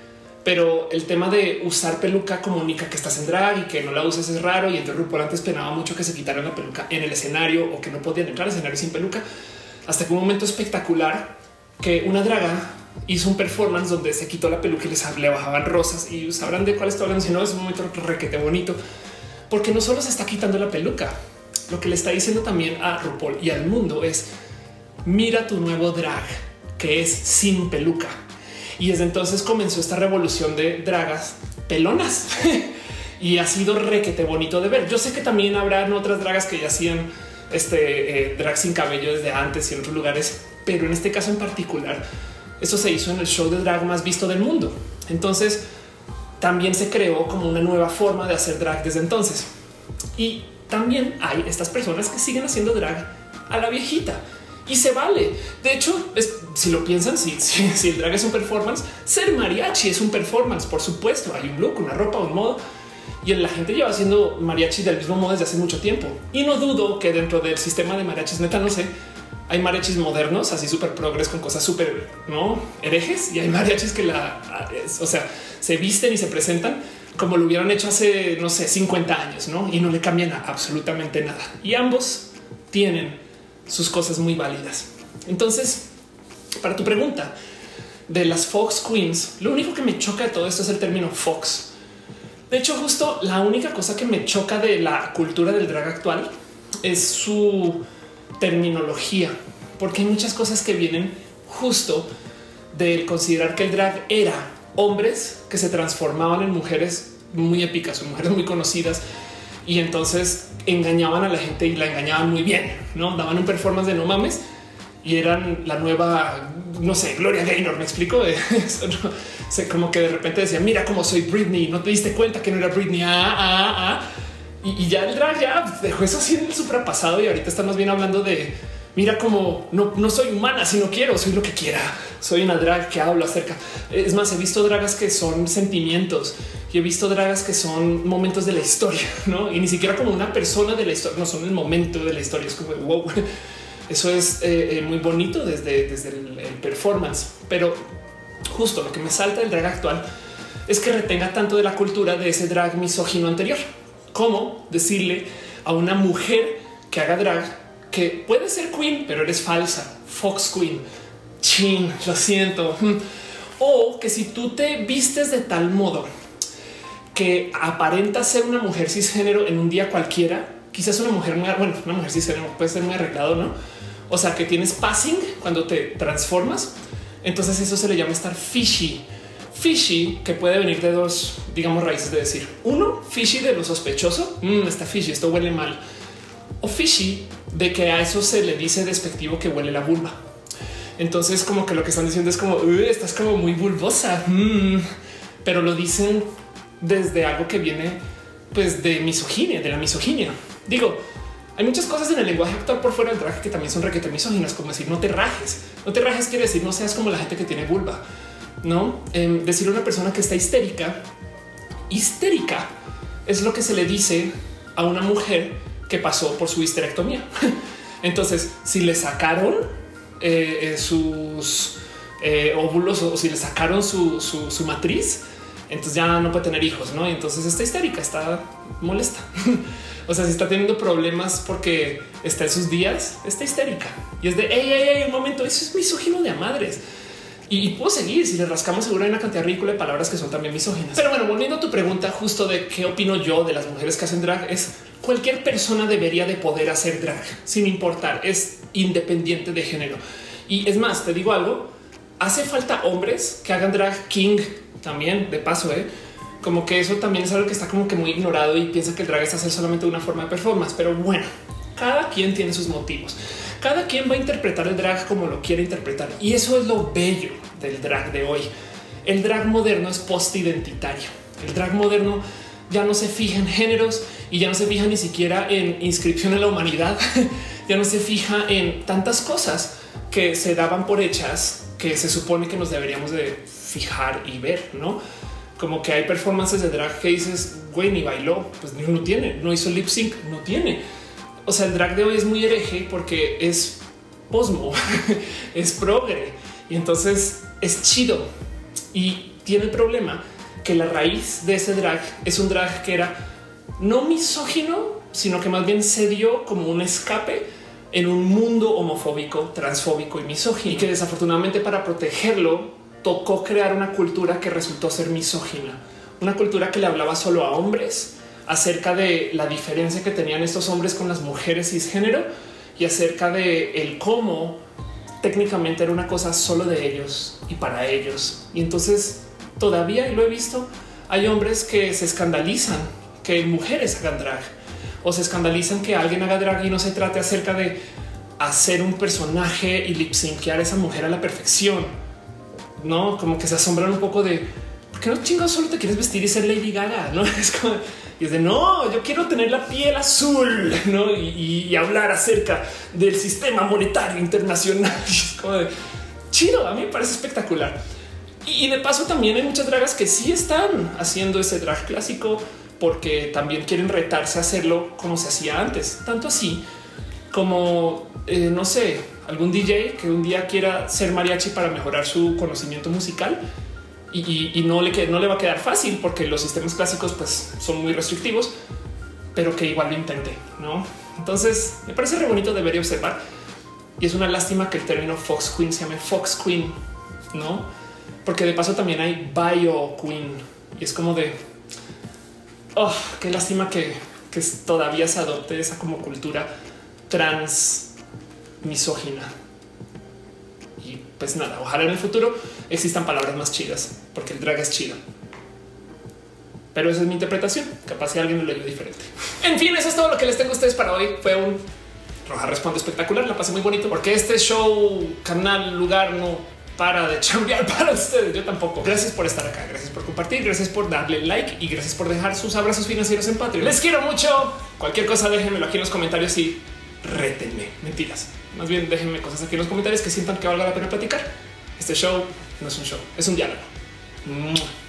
A: Pero el tema de usar peluca comunica que estás en drag y que no la uses es raro. Y entonces RuPaul antes penaba mucho que se quitaran la peluca en el escenario o que no podían entrar al escenario sin peluca, hasta que un momento espectacular que una draga hizo un performance donde se quitó la peluca y les le bajaban rosas y sabrán de cuál estoy hablando. Si no, es un momento requete bonito porque no solo se está quitando la peluca, lo que le está diciendo también a RuPaul y al mundo es mira tu nuevo drag que es sin peluca. Y desde entonces comenzó esta revolución de dragas pelonas y ha sido requete bonito de ver. Yo sé que también habrán otras dragas que ya hacían este eh, drag sin cabello desde antes y en otros lugares. pero en este caso en particular, esto se hizo en el show de drag más visto del mundo. Entonces también se creó como una nueva forma de hacer drag desde entonces. Y también hay estas personas que siguen haciendo drag a la viejita y se vale. De hecho, es, si lo piensan, si, si, si el drag es un performance, ser mariachi es un performance. Por supuesto, hay un look, una ropa, un modo, y la gente lleva haciendo mariachi del mismo modo desde hace mucho tiempo. Y no dudo que dentro del sistema de mariachis, neta, no sé, hay mariachis modernos, así súper progres con cosas súper no herejes, y hay mariachis que la, o sea, se visten y se presentan como lo hubieran hecho hace, no sé, cincuenta años, ¿no? Y no le cambian a absolutamente nada. Y ambos tienen sus cosas muy válidas. Entonces, para tu pregunta de las Fox Queens, lo único que me choca de todo esto es el término Fox. De hecho, justo la única cosa que me choca de la cultura del drag actual es su terminología, porque hay muchas cosas que vienen justo del considerar que el drag era hombres que se transformaban en mujeres muy épicas o mujeres muy conocidas y entonces engañaban a la gente y la engañaban muy bien, no daban un performance de no mames y eran la nueva, no sé, Gloria Gaynor. Me explico. Eso no, sé, como que de repente decían, mira cómo soy Britney. No te diste cuenta que no era Britney. Ah, ah, ah. Y, y ya el drag ya dejó eso así en el suprapasado y ahorita está más bien hablando de mira como no, no soy humana, si no quiero, soy lo que quiera. Soy una drag que hablo acerca. Es más, he visto dragas que son sentimientos y he visto dragas que son momentos de la historia, no? Y ni siquiera como una persona de la historia, no son el momento de la historia. Es como wow, eso es eh, muy bonito desde, desde el, el performance. Pero justo lo que me salta del drag actual es que retenga tanto de la cultura de ese drag misógino anterior, como decirle a una mujer que haga drag que puede ser queen, pero eres falsa, Fox Queen. Chin, lo siento. O que si tú te vistes de tal modo que aparenta ser una mujer cisgénero en un día cualquiera, quizás una mujer muy, bueno, una mujer cisgénero puede ser muy arreglado, ¿no? O sea, que tienes passing cuando te transformas. Entonces eso se le llama estar fishy. Fishy, que puede venir de dos, digamos, raíces de decir. Uno, fishy de lo sospechoso. Mm, está fishy, esto huele mal. O fishy de que a eso se le dice despectivo que huele la vulva. Entonces como que lo que están diciendo es como estás como muy vulvosa, mm, pero lo dicen desde algo que viene pues de misoginia, de la misoginia. Digo, hay muchas cosas en el lenguaje actual por fuera del drag que también son requete misóginas, como decir no te rajes. No te rajes quiere decir no seas como la gente que tiene vulva, no eh, decir a una persona que está histérica. Histérica es lo que se le dice a una mujer que pasó por su histerectomía. Entonces, si le sacaron eh, eh, sus eh, óvulos o si le sacaron su, su, su matriz, entonces ya no puede tener hijos, ¿no? Y entonces está histérica, está molesta. O sea, si está teniendo problemas porque está en sus días, está histérica. Y es de, hey, hey, hey, un momento, eso es misógino de a madres. Y, y puedo seguir, si le rascamos seguro hay una cantidad ridícula de palabras que son también misóginas. Pero bueno, volviendo a tu pregunta justo de qué opino yo de las mujeres que hacen drag, es cualquier persona debería de poder hacer drag sin importar, es independiente de género. Y es más, te digo algo, hace falta hombres que hagan drag king también, de paso, ¿eh? Como que eso también es algo que está como que muy ignorado y piensa que el drag es hacer solamente una forma de performance. Pero bueno, cada quien tiene sus motivos. Cada quien va a interpretar el drag como lo quiere interpretar. Y eso es lo bello del drag de hoy. El drag moderno es post-identitario. El drag moderno ya no se fija en géneros y ya no se fija ni siquiera en inscripción en la humanidad. Ya no se fija en tantas cosas que se daban por hechas que se supone que nos deberíamos de fijar y ver, ¿no? Como que hay performances de drag que dices, güey, ni bailó, pues no tiene, no hizo lip sync, no tiene. O sea, el drag de hoy es muy hereje porque es posmo, es progre y entonces es chido y tiene el problema que la raíz de ese drag es un drag que era no misógino, sino que más bien se dio como un escape en un mundo homofóbico, transfóbico y misógino, y que desafortunadamente para protegerlo tocó crear una cultura que resultó ser misógina, una cultura que le hablaba solo a hombres acerca de la diferencia que tenían estos hombres con las mujeres cisgénero y acerca de el cómo técnicamente era una cosa solo de ellos y para ellos. Y entonces todavía, y lo he visto, hay hombres que se escandalizan que mujeres hagan drag o se escandalizan que alguien haga drag y no se trate acerca de hacer un personaje y lip syncear a esa mujer a la perfección, no como que se asombran un poco de por qué no chingados solo te quieres vestir y ser Lady Gaga, no es como y es de no, yo quiero tener la piel azul, no y, y, y hablar acerca del sistema monetario internacional. Es como de chido. A mí me parece espectacular. Y, y de paso, también hay muchas dragas que sí están haciendo ese drag clásico porque también quieren retarse a hacerlo como se hacía antes, tanto así como eh, no sé, algún D J que un día quiera ser mariachi para mejorar su conocimiento musical y, y, y no, le, no le va a quedar fácil porque los sistemas clásicos pues, son muy restrictivos, pero que igual lo intente, ¿no? Entonces me parece re bonito de ver y observar. Y es una lástima que el término Fox Queen se llame Fox Queen, ¿no? Porque de paso también hay Bio Queen y es como de oh, qué lástima que, que todavía se adopte esa como cultura trans misógina. Y pues nada, ojalá en el futuro existan palabras más chidas porque el drag es chido. Pero esa es mi interpretación. Capaz si alguien lo leyó diferente. En fin, eso es todo lo que les tengo a ustedes para hoy. Fue un Roja Responde espectacular. La pasé muy bonito porque este show, canal, lugar no para de chambear para ustedes. Yo tampoco. Gracias por estar acá. Gracias por compartir. Gracias por darle like y gracias por dejar sus abrazos financieros en Patreon. Les quiero mucho. Cualquier cosa déjenmelo aquí en los comentarios y rétenme. Mentiras. Más bien déjenme cosas aquí en los comentarios que sientan que valga la pena platicar. Este show no es un show, es un diálogo.